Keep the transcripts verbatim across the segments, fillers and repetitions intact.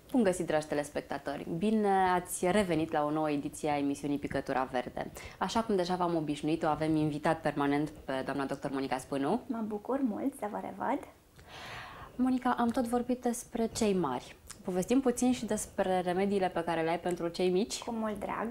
Bun găsit, dragi telespectatori! Bine ați revenit la o nouă ediție a emisiunii Picătura Verde. Așa cum deja v-am obișnuit, o avem invitat permanent pe doamna doctor Monica Spânu. Mă bucur mult să vă revăd. Monica, am tot vorbit despre cei mari. Povestim puțin și despre remediile pe care le ai pentru cei mici. Cu mult drag.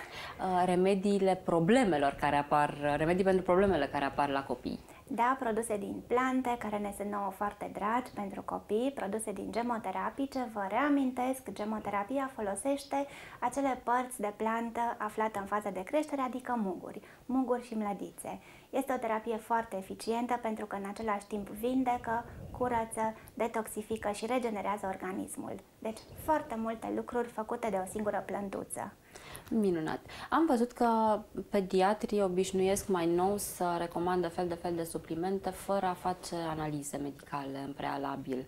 Remediile problemelor care apar, remedii pentru problemele care apar la copii. Da, produse din plante, care ne sunt nouă foarte dragi pentru copii, produse din gemoterapice. Vă reamintesc, gemoterapia folosește acele părți de plantă aflate în fază de creștere, adică muguri, muguri și mlădițe. Este o terapie foarte eficientă pentru că în același timp vindecă, curăță, detoxifică și regenerează organismul. Deci foarte multe lucruri făcute de o singură plântuță. Minunat! Am văzut că pediatrii obișnuiesc mai nou să recomandă fel de fel de suplimente fără a face analize medicale în prealabil.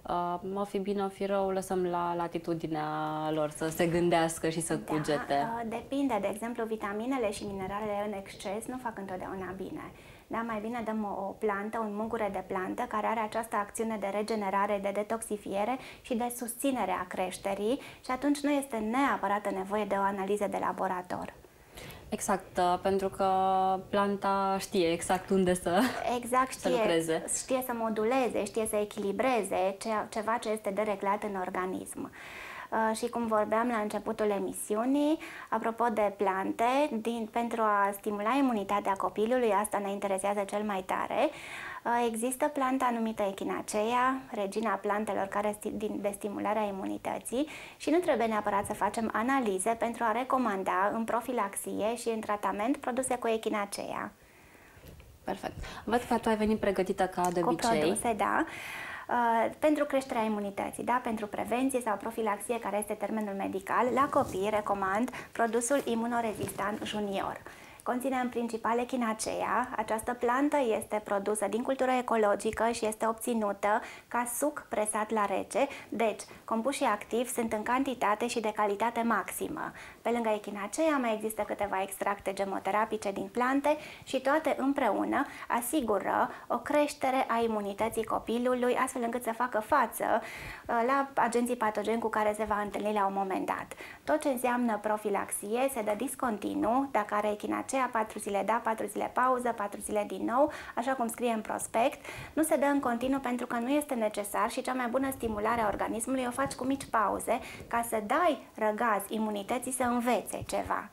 O fi bine, o fi rău, lăsăm la latitudinea lor să se gândească și să Da, cugete. depinde. De exemplu, vitaminele și mineralele în exces nu fac întotdeauna bine. Da, mai bine dăm o, o plantă, un mugure de plantă care are această acțiune de regenerare, de detoxifiere și de susținere a creșterii și atunci nu este neapărat nevoie de o analiză de laborator. Exact, pentru că planta știe exact unde să, exact, știe, să lucreze. Știe să moduleze, știe să echilibreze ceva ce este dereglat în organism. Uh, și cum vorbeam la începutul emisiunii, apropo de plante, din, pentru a stimula imunitatea copilului, asta ne interesează cel mai tare, uh, există planta numită echinacea, regina plantelor care din, de stimulare a imunității și nu trebuie neapărat să facem analize pentru a recomanda în profilaxie și în tratament produse cu echinacea. Perfect. Văd că tu ai venit pregătită ca de cu obicei. Produse, da. Uh, pentru creșterea imunității, da? Pentru prevenție sau profilaxie, care este termenul medical, la copii recomand produsul imunorezistant junior. Conține în principal echinacea. Această plantă este produsă din cultură ecologică și este obținută ca suc presat la rece, deci compușii activi sunt în cantitate și de calitate maximă. Pe lângă echinacea mai există câteva extracte gemoterapice din plante și toate împreună asigură o creștere a imunității copilului, astfel încât să facă față la agenții patogeni cu care se va întâlni la un moment dat. Tot ce înseamnă profilaxie se dă discontinu, dacă are echinacea, patru zile da, patru zile pauză, patru zile din nou, așa cum scrie în prospect. Nu se dă în continuu pentru că nu este necesar și cea mai bună stimulare a organismului o faci cu mici pauze ca să dai răgaz imunității să învețe ceva.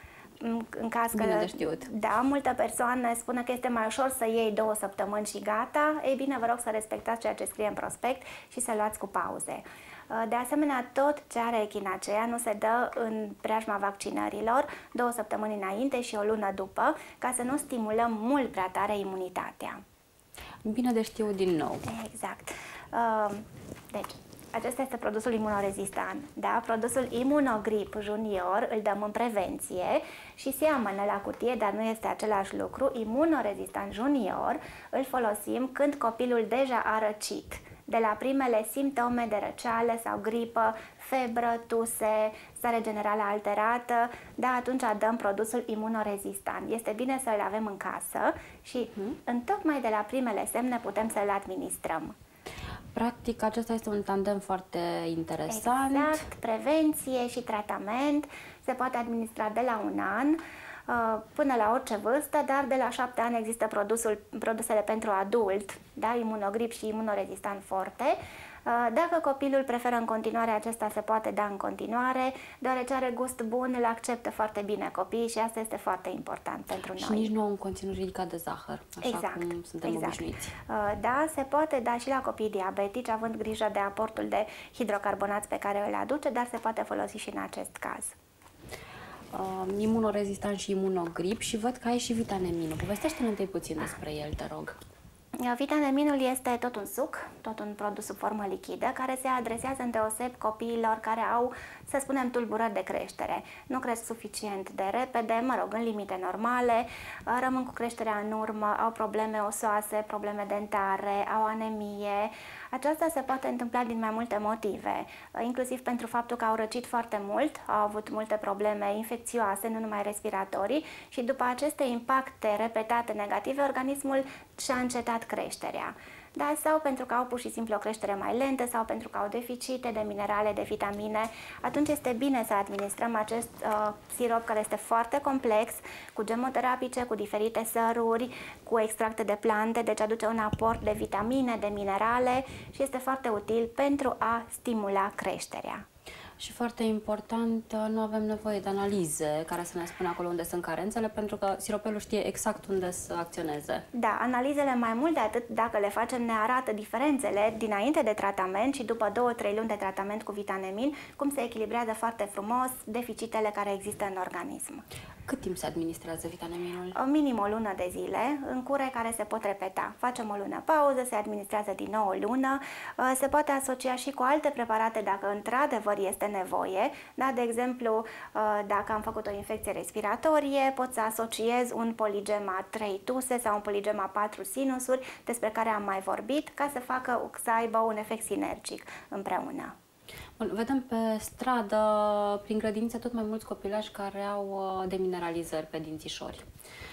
În caz că, bine de știut. Da, multe persoane spun că este mai ușor să iei două săptămâni și gata. Ei bine, vă rog să respectați ceea ce scrie în prospect și să luați cu pauze. De asemenea, tot ce are echinacea nu se dă în preajma vaccinărilor două săptămâni înainte și o lună după, ca să nu stimulăm mult prea tare imunitatea. Bine de știut din nou. Exact. Deci, acesta este produsul imunorezistant. Da? Produsul Immunogrip Junior îl dăm în prevenție și seamănă la cutie, dar nu este același lucru. Imunorezistant Junior îl folosim când copilul deja a răcit. De la primele simptome de răceală sau gripă, febră, tuse, stare generală alterată, da, atunci dăm produsul imunorezistant. Este bine să-l avem în casă și hmm. în tocmai de la primele semne putem să-l administrăm. Practic, acesta este un tandem foarte interesant. Exact, prevenție și tratament. Se poate administra de la un an până la orice vârstă, dar de la șapte ani există produsul, produsele pentru adult, da, Immunogrip și Imunorezistant Forte. Dacă copilul preferă în continuare, acesta se poate da în continuare, deoarece are gust bun, îl acceptă foarte bine copiii și asta este foarte important pentru și noi. Și nici nu au un conținut ridicat de zahăr, așa exact, cum suntem exact. obișnuiți. Da, se poate da și la copii diabetici, având grijă de aportul de hidrocarbonați pe care îl aduce, dar se poate folosi și în acest caz. Uh, imunorezistant și imunogrip și văd că ai și vitaminul. Povestește-ne întâi puțin despre el, te rog. Vitaminul este tot un suc, tot un produs sub formă lichidă, care se adresează îndeoseb copiilor care au, să spunem, tulburări de creștere. Nu cresc suficient de repede, mă rog, în limite normale, rămân cu creșterea în urmă, au probleme osoase, probleme dentare, au anemie. Aceasta se poate întâmpla din mai multe motive, inclusiv pentru faptul că au răcit foarte mult, au avut multe probleme infecțioase, nu numai respiratorii, și după aceste impacte repetate negative, organismul și-a încetat creșterea. Da, sau pentru că au pur și simplu o creștere mai lentă sau pentru că au deficite de minerale, de vitamine, atunci este bine să administrăm acest uh, sirop care este foarte complex, cu gemoterapice, cu diferite săruri, cu extracte de plante, deci aduce un aport de vitamine, de minerale și este foarte util pentru a stimula creșterea. Și foarte important, nu avem nevoie de analize care să ne spună acolo unde sunt carențele, pentru că siropelul știe exact unde să acționeze. Da, analizele mai mult de atât, dacă le facem, ne arată diferențele dinainte de tratament și după două trei luni de tratament cu vitamin, cum se echilibrează foarte frumos deficitele care există în organism. Cât timp se administrează vitaminul? Minim o lună de zile, în cure care se pot repeta. Facem o lună pauză, se administrează din nou o lună, se poate asocia și cu alte preparate dacă într-adevăr este nevoie. Da? De exemplu, dacă am făcut o infecție respiratorie, pot să asociez un poligema trei tuse sau un poligema patru sinusuri, despre care am mai vorbit, ca să facă să aibă un efect sinergic împreună. Bun, vedem pe stradă, prin grădinițe, tot mai mulți copilași care au demineralizări pe dințișori.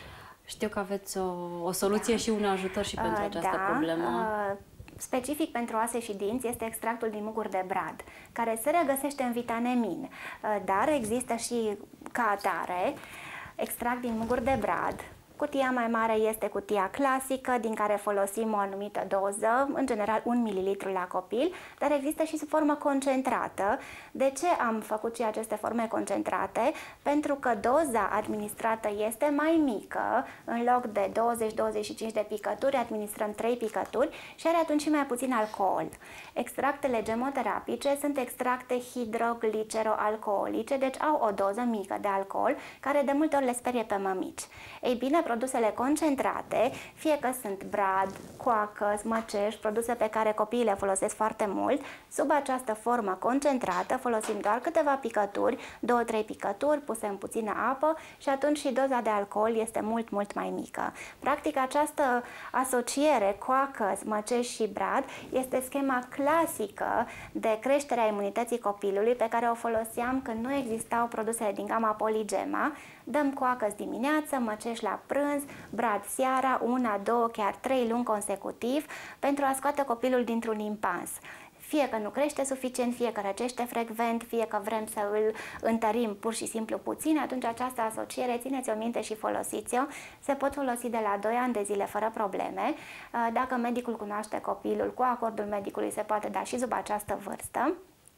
Știu că aveți o, o soluție da. și un ajutor și pentru această da. problemă. Specific pentru oase și dinți este extractul din muguri de brad, care se regăsește în vitamin, dar există și ca atare extract din muguri de brad. Cutia mai mare este cutia clasică, din care folosim o anumită doză, în general un mililitru la copil, dar există și sub formă concentrată. De ce am făcut și aceste forme concentrate? Pentru că doza administrată este mai mică, în loc de douăzeci douăzeci și cinci de picături, administrăm trei picături și are atunci și mai puțin alcool. Extractele gemoterapice sunt extracte hidrogliceroalcoolice, deci au o doză mică de alcool, care de multe ori le sperie pe mămici. Ei bine, produsele concentrate, fie că sunt brad, coacăs, măceș, produse pe care copiii le folosesc foarte mult, sub această formă concentrată folosim doar câteva picături, două trei picături puse în puțină apă și atunci și doza de alcool este mult, mult mai mică. Practic, această asociere coacăs, măceș și brad este schema clasică de creștere a imunității copilului pe care o foloseam când nu existau produsele din gama Poligema. Dăm coacăs dimineață, măceș la prânz, brad seara, una, două, chiar trei luni consecutiv, pentru a scoate copilul dintr-un impans. Fie că nu crește suficient, fie că răcește frecvent, fie că vrem să îl întărim pur și simplu puțin, atunci această asociere, țineți-o minte și folosiți-o, se pot folosi de la doi ani de zile fără probleme. Dacă medicul cunoaște copilul, cu acordul medicului se poate da și sub această vârstă.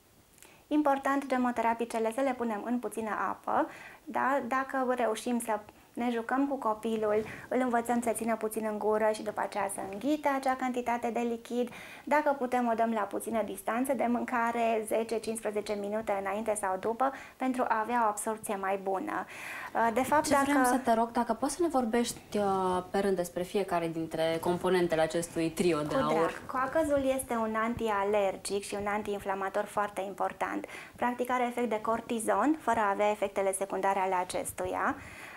Important, gemoterapicele să le punem în puțină apă, da? Dacă reușim să ne jucăm cu copilul, îl învățăm să țină puțin în gură și după aceea să înghită acea cantitate de lichid. Dacă putem, o dăm la puțină distanță de mâncare, zece cincisprezece minute înainte sau după, pentru a avea o absorbție mai bună. De fapt, Ce dacă... vreau să te rog, dacă poți să ne vorbești pe rând despre fiecare dintre componentele acestui trio de Cu aur. drag. Coacăzul este un antialergic și un antiinflamator foarte important. Practic are efect de cortizon, fără a avea efectele secundare ale acestuia.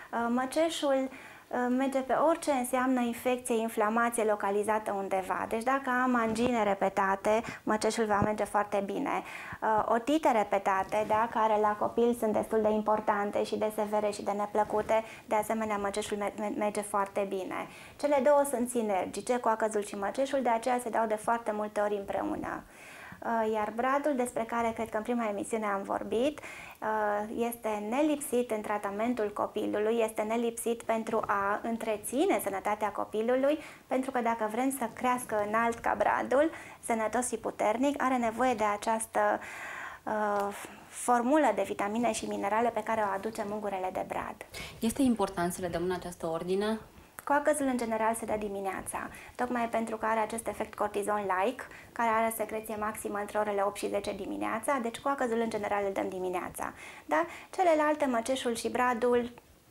Măceșul merge pe orice înseamnă infecție, inflamație localizată undeva. Deci dacă am angine repetate, măceșul va merge foarte bine. Otite repetate, da, care la copil sunt destul de importante și de severe și de neplăcute, de asemenea măceșul merge foarte bine. Cele două sunt sinergice, coacăzul și măceșul, de aceea se dau de foarte multe ori împreună. Iar bradul, despre care cred că în prima emisiune am vorbit, este nelipsit în tratamentul copilului, este nelipsit pentru a întreține sănătatea copilului, pentru că dacă vrem să crească înalt ca bradul, sănătos și puternic, are nevoie de această uh, formulă de vitamine și minerale pe care o aduce mungurele de brad. Este important să le dăm în această ordine? Coacăzul în general se dă dimineața, tocmai pentru că are acest efect cortizon-like, care are secreție maximă între orele opt și zece dimineața, deci coacăzul în general îl dăm dimineața. Da? Celelalte, măceșul și bradul,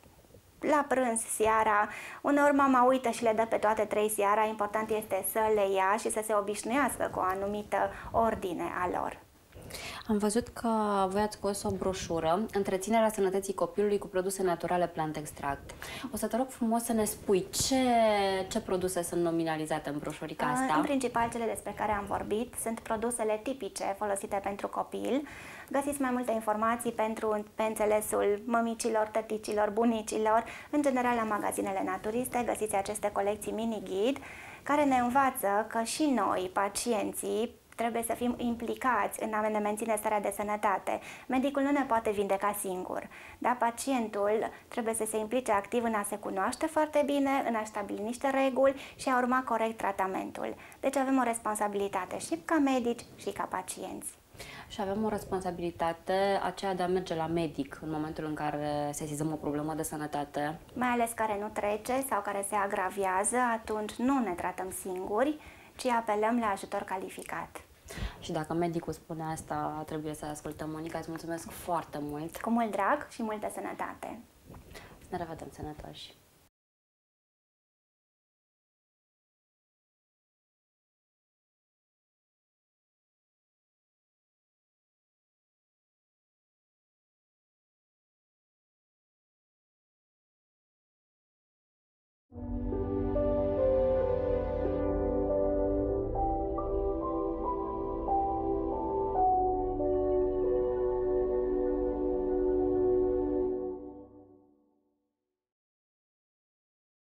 la prânz, seara, uneori mama uită și le dă pe toate trei seara, important este să le ia și să se obișnuiască cu o anumită ordine a lor. Am văzut că voi ați scos o broșură, Întreținerea sănătății copilului cu produse naturale plant extract. O să te rog frumos să ne spui ce, ce produse sunt nominalizate în broșurica asta. În principal, cele despre care am vorbit sunt produsele tipice folosite pentru copil. Găsiți mai multe informații pentru, pe înțelesul mămicilor, tăticilor, bunicilor. În general, la magazinele naturiste găsiți aceste colecții mini-ghid care ne învață că și noi, pacienții, trebuie să fim implicați în a ne menține starea de sănătate. Medicul nu ne poate vindeca singur, dar pacientul trebuie să se implice activ în a se cunoaște foarte bine, în a stabili niște reguli și a urma corect tratamentul. Deci avem o responsabilitate și ca medici și ca pacienți. Și avem o responsabilitate aceea de a merge la medic în momentul în care sesizăm o problemă de sănătate. Mai ales care nu trece sau care se agravează, atunci nu ne tratăm singuri, ci apelăm la ajutor calificat. Și dacă medicul spune asta, trebuie să ascultăm. Monica, îți mulțumesc foarte mult! Cu mult drag și multă sănătate! Să ne revedem sănătoși!